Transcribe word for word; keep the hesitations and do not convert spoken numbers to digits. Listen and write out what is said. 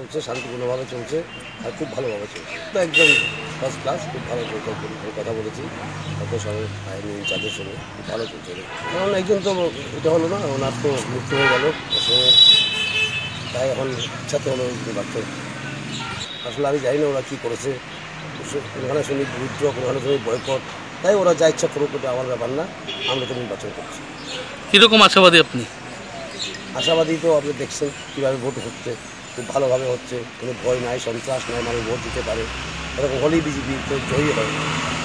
চলছে, শান্তিপূর্ণভাবে চলছে আর খুব ভালোভাবে চলছে। তো একদম ফার্স্ট ক্লাস, খুব ভালো চলছে। আমি কথা বলেছি তারপর সবাই আইনি ইনচার্জের সঙ্গে, খুব ভালো চলছে। কারণ একজন তো এটা হলো না, ওনার তো মৃত্যু হয়ে গেল সঙ্গে, তাই এখন ইচ্ছাতে হলো নির্বাচন। আসলে আমি জানি না ওরা কী করেছে, কোনখানে শুনি বিরুদ্ধ, কোনখানে শুনি বয়কট, তাই ওরা যা ইচ্ছা করুক, এটা আমার ব্যাপার না। আমরা তো নির্বাচন করছি। কীরকম আশাবাদী আপনি? আশাবাদী তো আপনি দেখছেন কীভাবে ভোট হচ্ছে, খুব ভালোভাবে হচ্ছে, কোনো ভয় নাই, সন্ত্রাস নাই, মানুষ ভোট দিতে পারে। এরকম হলেই বিজেপি তো জয়ী হয়।